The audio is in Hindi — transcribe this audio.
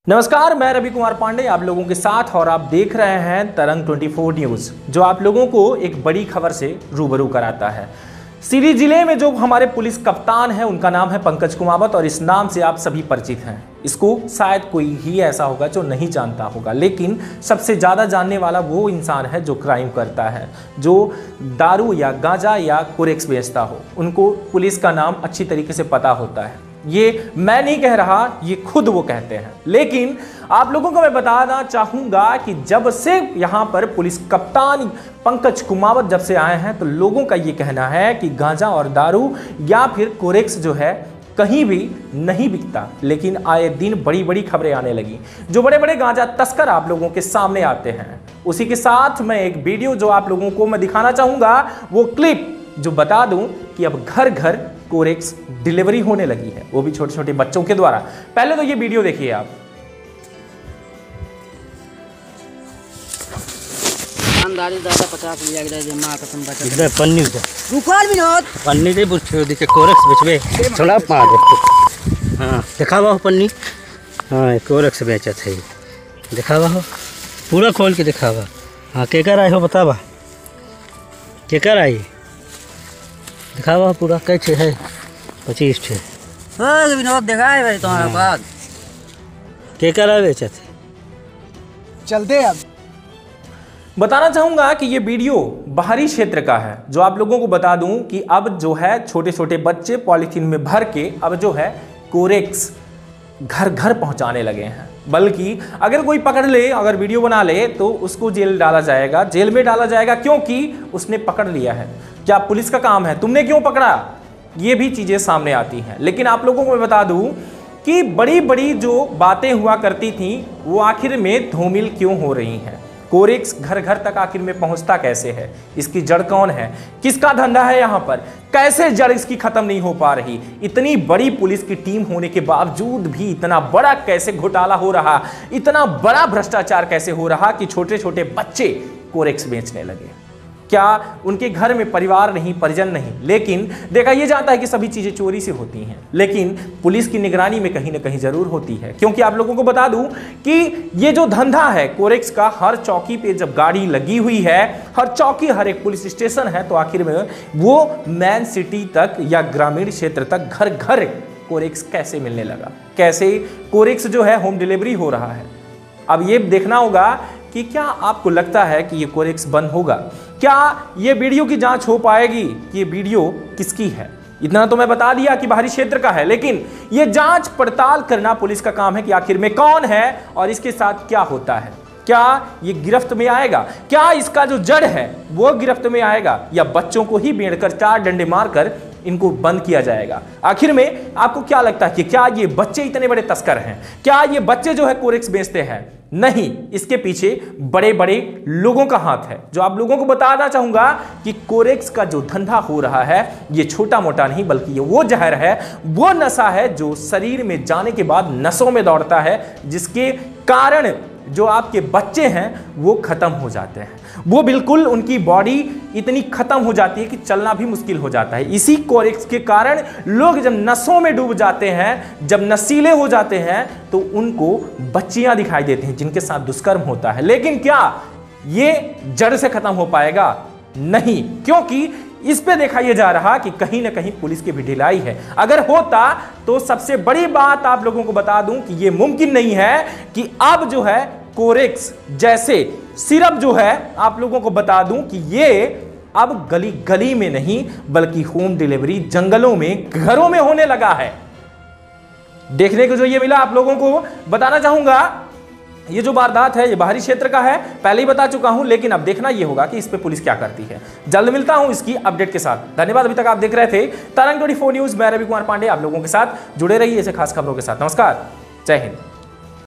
नमस्कार, मैं रवि कुमार पांडे आप लोगों के साथ और आप देख रहे हैं तरंग 24 न्यूज़, जो आप लोगों को एक बड़ी खबर से रूबरू कराता है। सीरी जिले में जो हमारे पुलिस कप्तान हैं उनका नाम है पंकज कुमावत और इस नाम से आप सभी परिचित हैं। इसको शायद कोई ही ऐसा होगा जो नहीं जानता होगा, लेकिन सबसे ज़्यादा जानने वाला वो इंसान है जो क्राइम करता है, जो दारू या गांजा या कोरेक्स बेचता हो। उनको पुलिस का नाम अच्छी तरीके से पता होता है। ये मैं नहीं कह रहा, ये खुद वो कहते हैं। लेकिन आप लोगों को मैं बताना चाहूंगा कि जब से यहाँ पर पुलिस कप्तान पंकज कुमावत जब से आए हैं तो लोगों का ये कहना है कि गांजा और दारू या फिर कोरेक्स जो है कहीं भी नहीं बिकता। लेकिन आए दिन बड़ी बड़ी खबरें आने लगी, जो बड़े बड़े गांजा तस्कर आप लोगों के सामने आते हैं। उसी के साथ मैं एक वीडियो जो आप लोगों को मैं दिखाना चाहूंगा, वो क्लिप जो बता दूं कि अब घर घर कोरेक्स डिलीवरी होने लगी है, वो भी छोटे छोटे बच्चों के द्वारा। पहले तो ये वीडियो देखिए आप। दादा 50 लिया गया मां कसम बचा इधर पन्नी दे रुकल भी न पन्नी दे बुझ दे के कोरेक्स बेचबे थोड़ा मार दे। हां दिखावा हो पन्नी। हां कोरेक्स बेचत है, दिखावा हो पूरा खोल के दिखावा। हां के कर आए हो बतावा, के कर आई दिखावा पूरा कैसे है 25 छे। हां विनोद दिखाए भाई तुम्हारा बात के कर आए बेचत चल दे। अब बताना चाहूंगा कि ये वीडियो बाहरी क्षेत्र का है, जो आप लोगों को बता दूं कि अब जो है छोटे छोटे बच्चे पॉलीथीन में भर के अब जो है कोरेक्स घर घर पहुंचाने लगे हैं। बल्कि अगर कोई पकड़ ले, अगर वीडियो बना ले तो उसको जेल डाला जाएगा, जेल में डाला जाएगा, क्योंकि उसने पकड़ लिया है। क्या पुलिस का काम है, तुमने क्यों पकड़ा, ये भी चीजें सामने आती हैं। लेकिन आप लोगों को मैं बता दूं कि बड़ी बड़ी जो बातें हुआ करती थी वो आखिर में धूमिल क्यों हो रही हैं। कोरेक्स घर घर तक आखिर में पहुंचता कैसे है, इसकी जड़ कौन है, किसका धंधा है यहाँ पर, कैसे जड़ इसकी खत्म नहीं हो पा रही। इतनी बड़ी पुलिस की टीम होने के बावजूद भी इतना बड़ा कैसे घोटाला हो रहा, इतना बड़ा भ्रष्टाचार कैसे हो रहा कि छोटे छोटे बच्चे कोरेक्स बेचने लगे। क्या उनके घर में परिवार नहीं, परिजन नहीं, लेकिन देखा यह जाता है कि सभी चीजें चोरी से होती हैं, लेकिन पुलिस की निगरानी में कहीं ना कहीं जरूर होती है। क्योंकि आप लोगों को बता दूं कि ये जो धंधा है कोरेक्स का, हर चौकी पे जब गाड़ी लगी हुई है, हर चौकी, हर एक पुलिस स्टेशन है, तो आखिर में वो मेन सिटी तक या ग्रामीण क्षेत्र तक घर घर कोरेक्स कैसे मिलने लगा, कैसे कोरेक्स जो है होम डिलीवरी हो रहा है। अब ये देखना होगा कि क्या आपको लगता है कि ये कोरेक्स बंद होगा, क्या ये वीडियो की जांच हो पाएगी कि ये वीडियो किसकी है। इतना तो मैं बता दिया कि बाहरी क्षेत्र का है, लेकिन ये जांच पड़ताल करना पुलिस का काम है कि आखिर में कौन है और इसके साथ क्या होता है। क्या ये गिरफ्त में आएगा, क्या इसका जो जड़ है वो गिरफ्त में आएगा, या बच्चों को ही बेड़कर 4 डंडे मारकर इनको बंद किया जाएगा। आखिर में आपको क्या लगता है कि क्या ये बच्चे इतने बड़े तस्कर हैं, क्या ये बच्चे जो है कोरेक्स बेचते हैं? नहीं, इसके पीछे बड़े बड़े लोगों का हाथ है। जो आप लोगों को बताना चाहूंगा कि कोरेक्स का जो धंधा हो रहा है ये छोटा मोटा नहीं, बल्कि ये वो जहर है, वो नशा है जो शरीर में जाने के बाद नसों में दौड़ता है, जिसके कारण जो आपके बच्चे हैं वो खत्म हो जाते हैं। वो बिल्कुल उनकी बॉडी इतनी खत्म हो जाती है कि चलना भी मुश्किल हो जाता है। इसी कोरेक्स के कारण लोग जब नसों में डूब जाते हैं, जब नशीले हो जाते हैं, तो उनको बच्चियां दिखाई देती हैं जिनके साथ दुष्कर्म होता है। लेकिन क्या ये जड़ से खत्म हो पाएगा? नहीं, क्योंकि इस पे देखा यह जा रहा कि कहीं ना कहीं पुलिस की भी ढिलाई है। अगर होता तो सबसे बड़ी बात आप लोगों को बता दूं कि यह मुमकिन नहीं है कि अब जो है कोरेक्स जैसे सिरप जो है, आप लोगों को बता दूं कि ये अब गली गली में नहीं बल्कि होम डिलीवरी जंगलों में, घरों में होने लगा है। देखने को जो ये मिला आप लोगों को बताना चाहूंगा, ये जो वारदात है ये बाहरी क्षेत्र का है, पहले ही बता चुका हूं, लेकिन अब देखना ये होगा कि इस पे पुलिस क्या करती है। जल्द मिलता हूं इसकी अपडेट के साथ। धन्यवाद। अभी तक आप देख रहे थे तरंग 24 न्यूज़, मैं रवि कुमार पांडे। आप लोगों के साथ जुड़े रहिए ऐसे खास खबरों के साथ। नमस्कार, जय हिंद।